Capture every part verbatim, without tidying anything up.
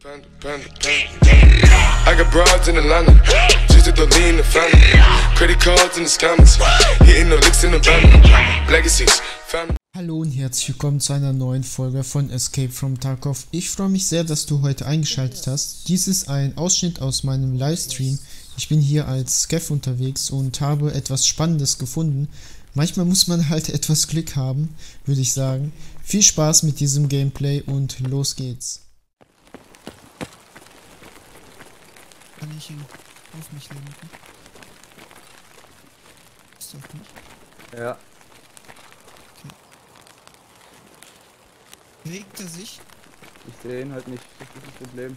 Panda, panda, panda. I got broads in Atlanta, just to lean the family. Credit cards in the scammers, hitting the licks in the van. Legacies, family. Hallo und herzlich willkommen zu einer neuen Folge von Escape from Tarkov. Ich freue mich sehr, dass du heute eingeschaltet hast. Dies ist ein Ausschnitt aus meinem Livestream. Ich bin hier als Scav unterwegs und habe etwas Spannendes gefunden. Manchmal muss man halt etwas Glück haben, würde ich sagen. Viel Spaß mit diesem Gameplay und los geht's. Kann ich ihn auf mich lenken? Ist doch nicht. Ja. Okay. Regt er sich? Ich sehe ihn halt nicht, das ist das Problem.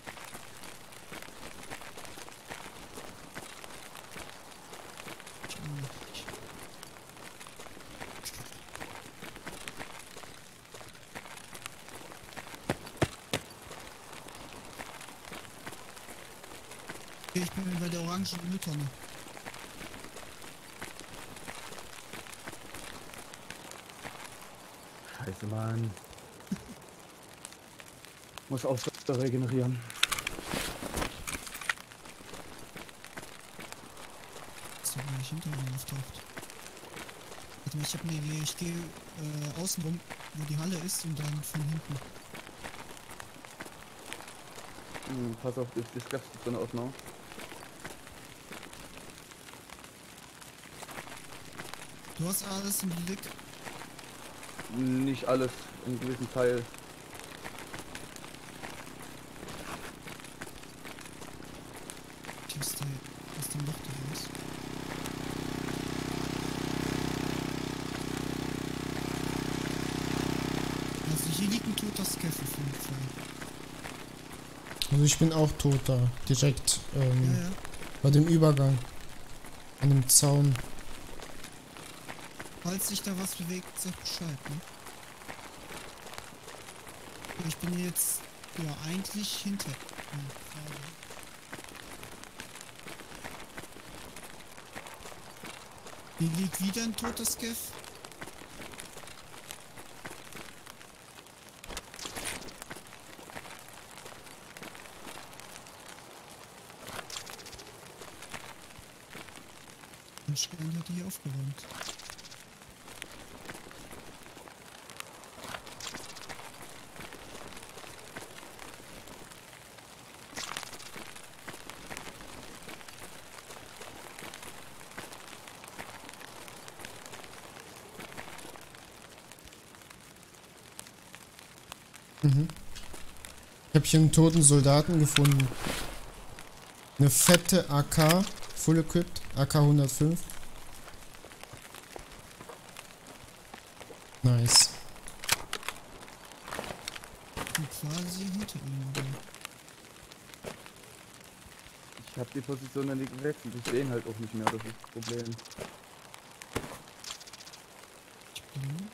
Ich auch nicht. Ich bin bei der orangen Mülltonne. Scheiße, Mann. Muss Ausdauer regenerieren. So, wenn ich hinter mir auftaucht. Warte mal, ich hab eine Idee. Ich gehe äh, außen rum, wo die Halle ist und dann von hinten. Hm, pass auf, das ist ganz so eine Ordnung. Du hast alles im Blick. Nicht alles, in gewissen Teil. Was der, was der Loch da ist. Also hier liegt ein toter Scav auf jeden Fall. Also ich bin auch tot da, direkt ähm, Ja, ja. bei dem Übergang. An dem Zaun. Falls sich da was bewegt, sag Bescheid, ne? Ich bin jetzt, ja, eigentlich hinter. Ja, gerade. Hier liegt wieder ein toter Scav. Anscheinend hat die hier aufgeräumt. Mhm. Ich habe hier einen toten Soldaten gefunden. Eine fette A K, full equipped, A K hundertfünf. Nice. Ich bin quasi hinter ihm. Oder? Ich habe die Position dann nicht gewechselt, ich sehe ihn halt auch nicht mehr, das ist das Problem. Ich bin.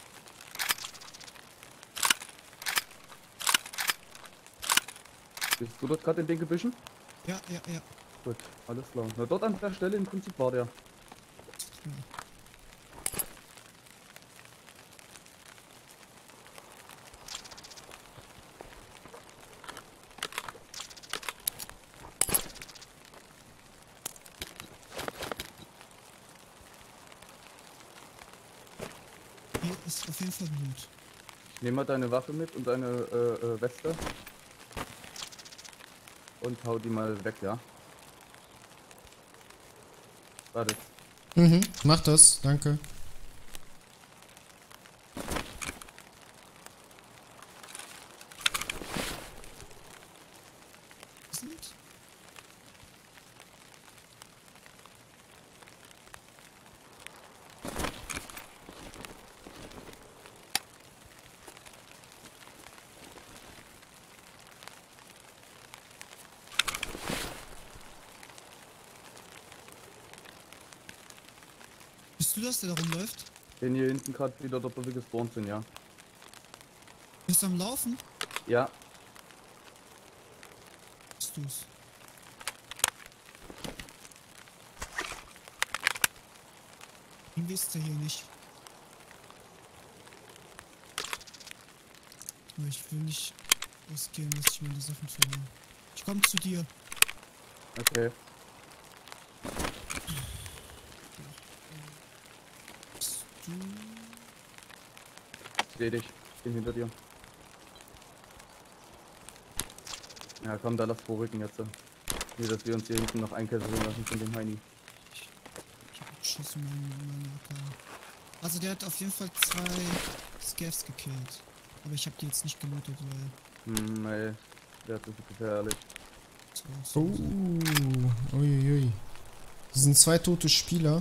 Bist du dort gerade in den Gebüschen? Ja, ja, ja. Gut, alles klar. Na dort an der Stelle im Prinzip war der. Ja. Hier ist auf jeden Fall Blut. Ich nehme mal deine Waffe mit und deine äh, äh, Weste. Und hau die mal weg, ja? Warte. Mhm, mach das, danke. Sind? Bist du das, der da rumläuft? Den hier hinten gerade wieder dort, wo wir gespawnt sind, ja. Bist du am Laufen? Ja, Bist du's? Irgendwie ist der hier nicht. Aber ich will nicht riskieren, dass ich meine Sachen verliere. Ich komme zu dir. Okay. Bist du... Ich seh dich. Ich bin hinter dir. Ja komm, da lass vorrücken jetzt. Nicht, dass wir uns hier hinten noch einkesseln lassen von dem Heini. Ich hab geschossen, meine, meine A K. Also der hat auf jeden Fall zwei Scavs gekillt. Aber ich habe die jetzt nicht gelootet, weil... Hm, nee. Der ist gefährlich. So, Oh, so, uiuiui. Das sind zwei tote Spieler.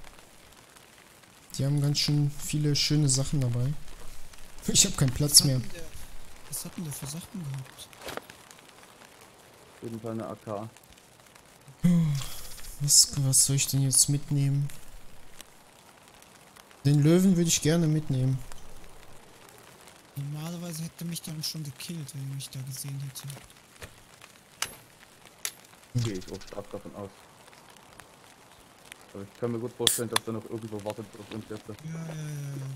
Die haben ganz schön viele schöne Sachen dabei. Ich habe keinen Platz was mehr. hat denn der, was hat denn der für Sachen gehabt? Auf jeden Fall eine A K. Was, was soll ich denn jetzt mitnehmen? Den Löwen würde ich gerne mitnehmen. Normalerweise hätte er mich dann schon gekillt, wenn er mich da gesehen hätte. Gehe ich auch stark davon aus. Aber ich kann mir gut vorstellen, dass er noch irgendwo wartet auf uns jetzt. Ja, ja, ja, ja.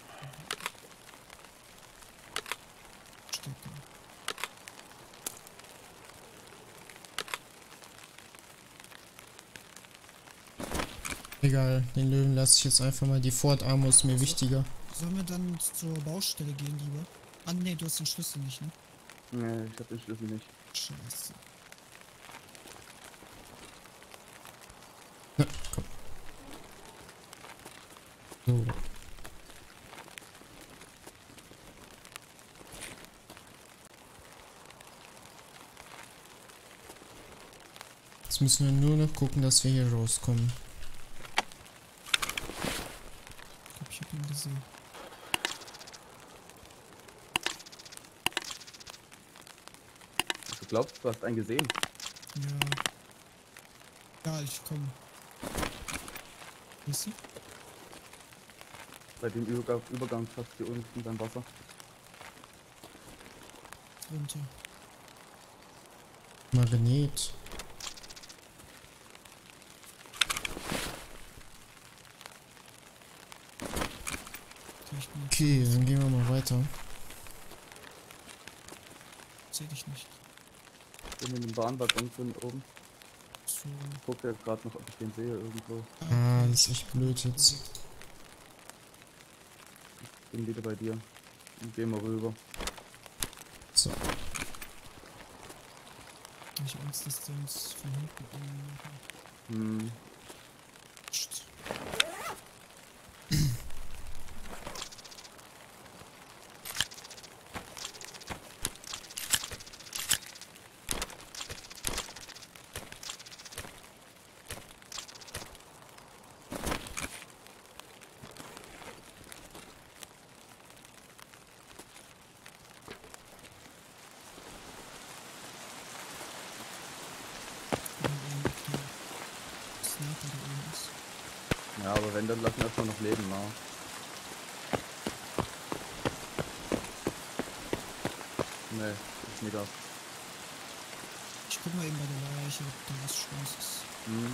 Stecker. Egal, den Löwen lasse ich jetzt einfach mal. Die Fort Armor ist mir wichtiger. Sollen wir dann zur Baustelle gehen lieber? Ah ne, du hast den Schlüssel nicht, ne? Nee, ich hab den Schlüssel nicht. Scheiße. Na, komm. So. Jetzt müssen wir nur noch gucken, dass wir hier rauskommen. Ich glaub, ich hab ihn gesehen. Du glaubst, du hast einen gesehen? Ja. Ja, ich komm. Bist du? Bei dem Übergang, Übergang fast hier unten beim Wasser. Runter. Magnet. Okay, ich bin jetzt Okay, dann gehen wir mal weiter. seh dich nicht. Ich bin in dem Bahnwaggon drin oben. So. Ich gucke ja gerade noch, ob ich den sehe irgendwo. Ah, das ist echt blöd jetzt. Bin wieder bei dir. Und gehen wir rüber. So. Ich hab Angst, dass der uns von hinten anmachen. Hm. Psst. Sniper da oben ist. Ja, aber wenn, dann lassen wir erstmal noch leben, na. Nee, ist nicht das. Ich guck mal eben bei der Leiche, ob da was Schlimmes ist. Hm.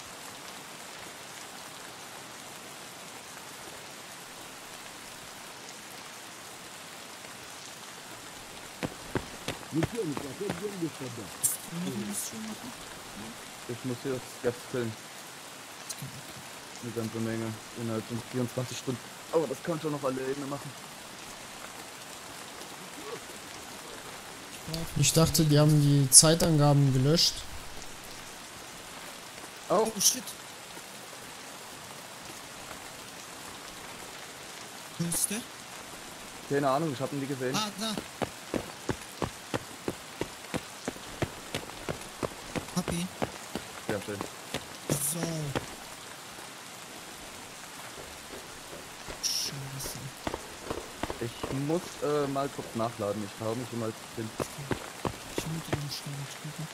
Wollen wir noch eine Mission machen? Ich muss hier das Gas füllen. Das kann okay. Eine ganze Menge. Innerhalb von vierundzwanzig Stunden. Aber das kann ich schon noch alleine machen. Ich brauch Ich dachte, die haben die Zeitangaben gelöscht. Oh, Oh shit! Wo ist der? keine Ahnung, ich hab ihn nie gesehen. Ah, da! Hab ihn. Sehr schön. So. Scheiße. Ich muss äh, mal kurz nachladen. Ich hau mich schon mal hin. Ich mute den Schneider drüber.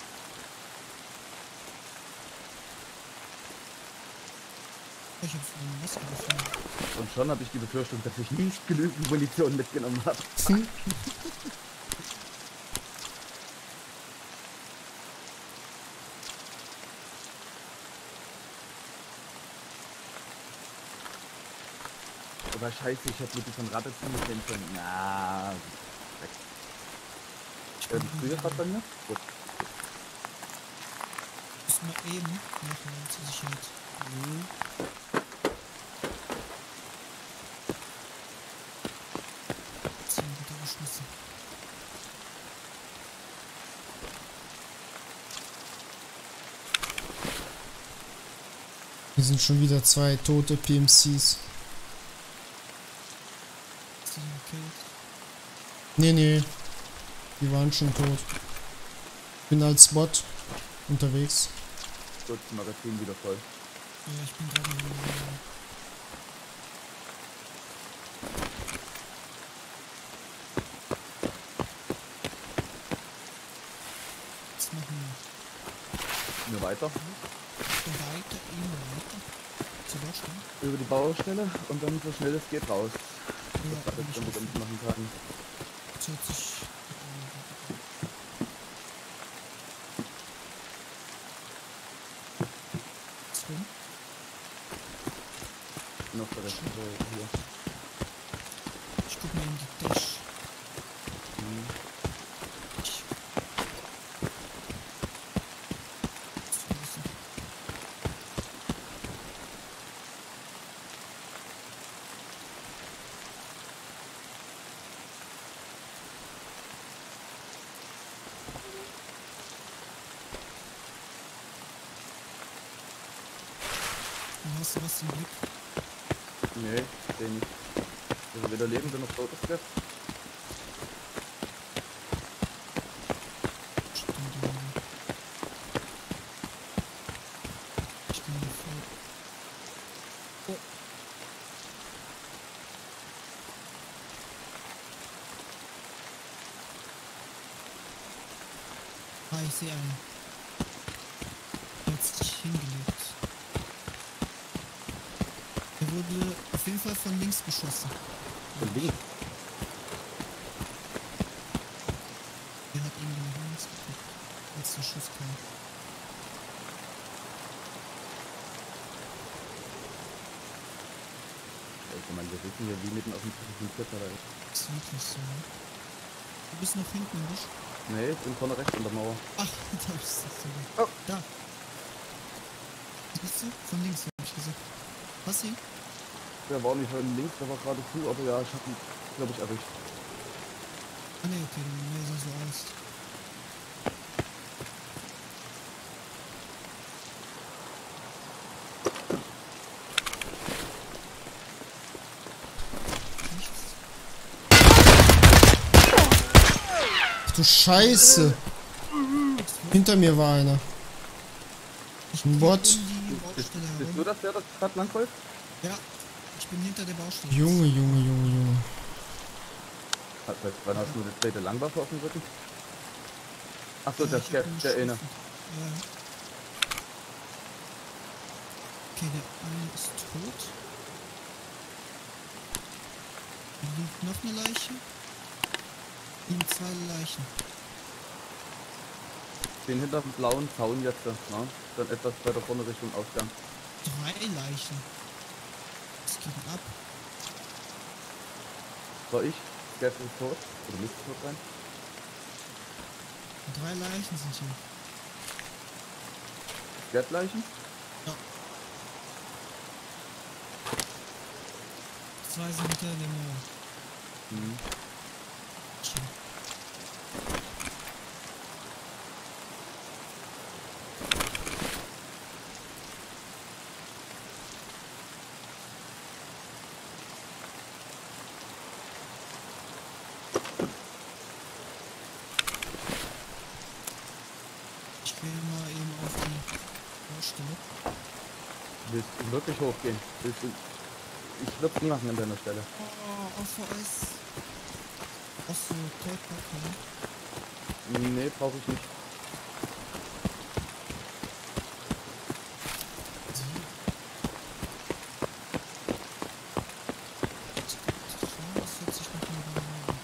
Ich hab vorhin Wasser gefunden. Und schon habe ich die Befürchtung, dass ich nicht genügend Munition mitgenommen habe. Aber scheiße, ich hätte mit diesem Ratte ziehen können. Na, weg. Äh, bist du hier gerade bei mir? Gut. Müssen wir eben nachher zur Sicherheit. Mhm. Ziehen runtergeschmissen. Hier sind schon wieder zwei tote P M Cs. Ziehen gekillt. Nee, nee. Die waren schon tot. Bin als Bot unterwegs. Gut, das Magazin wieder voll. Ja, ich bin gerade in der... Was machen wir? Nur weiter. Weiter, immer weiter. Zur Baustelle? Über die Baustelle und dann so schnell es geht raus. Ja, Das hab ist ich dann, was ich machen kann. Das hört sich... Was rum? Noch der Rest äh, hier. Ich guck mal in die Dash. Mhm. Ich... Und hast du was im Blick? Nee, seh nicht. Also weder lebend noch tot ist der. Stimmt, ja. Ich kann mir vor... Oh. Ah, ich sehe einen. Der hat sich hingelegt. Der wurde auf jeden Fall von links geschossen. Von links. Der hat irgendwie nach links geguckt, als der Schuss kam. Also man, wir sitzen hier wie mitten auf dem Vierter. Das ist wirklich so. Ne? Du bist noch hinten im Busch. Nee, ich bin vorne rechts an der Mauer. Ach, da ist das so. Oh. Da. Siehst du? Von links hab ich gesagt. Was sie? Der war nicht von links, der war gerade zu, aber ja, ich hab ihn, glaube ich, erwischt. Ah ne, okay, dann nee, sah so aus. Nichts. Ach du Scheiße. Hinter mir war einer. Ich Ein bin Bot. um die Bist, Baustelle bist du herum. das, der das gerade langläuft? Ja, ich bin hinter der Baustelle. Junge, Junge, Junge, Junge. Hat, wann hast du die zweite Langwaffe auf dem Rücken? Achso, Ja, der ich hab Scat, ihn der eine. geschossen. Ja. Okay, der eine ist tot. Hier liegt noch eine Leiche. Hier liegen zwei Leichen. Den hinter dem blauen Zaun jetzt, ne? Dann etwas weiter vorne Richtung Ausgang. Drei Leichen. Was geht denn ab? War ich? Scat ist tot? Oder müsste tot sein? Drei Leichen sind hier. Scat-Leichen? Zwei sind hinter der Mauer. Mhm. Schön. Ich gehe mal eben auf die Baustelle. Willst du wirklich hochgehen? Willst du... Ich würde es nie machen an deiner Stelle. Oh, auf Eis. Achso, Tollpacker. Nee, brauche ich nicht. Das hört sich nach einer Banane an.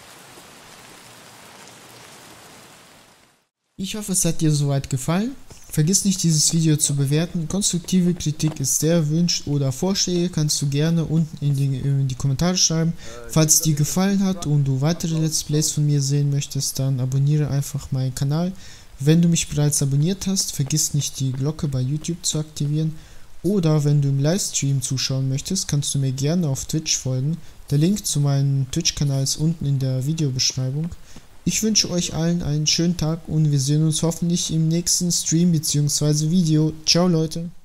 Ich hoffe, es hat dir soweit gefallen. Vergiss nicht, dieses Video zu bewerten. Konstruktive Kritik ist sehr erwünscht oder Vorschläge kannst du gerne unten in die, in die Kommentare schreiben. Falls es dir gefallen hat und du weitere Let's Plays von mir sehen möchtest, dann abonniere einfach meinen Kanal. Wenn du mich bereits abonniert hast, vergiss nicht die Glocke bei YouTube zu aktivieren. Oder wenn du im Livestream zuschauen möchtest, kannst du mir gerne auf Twitch folgen. Der Link zu meinem Twitch-Kanal ist unten in der Videobeschreibung. Ich wünsche euch allen einen schönen Tag und wir sehen uns hoffentlich im nächsten Stream bzw. Video. Ciao Leute!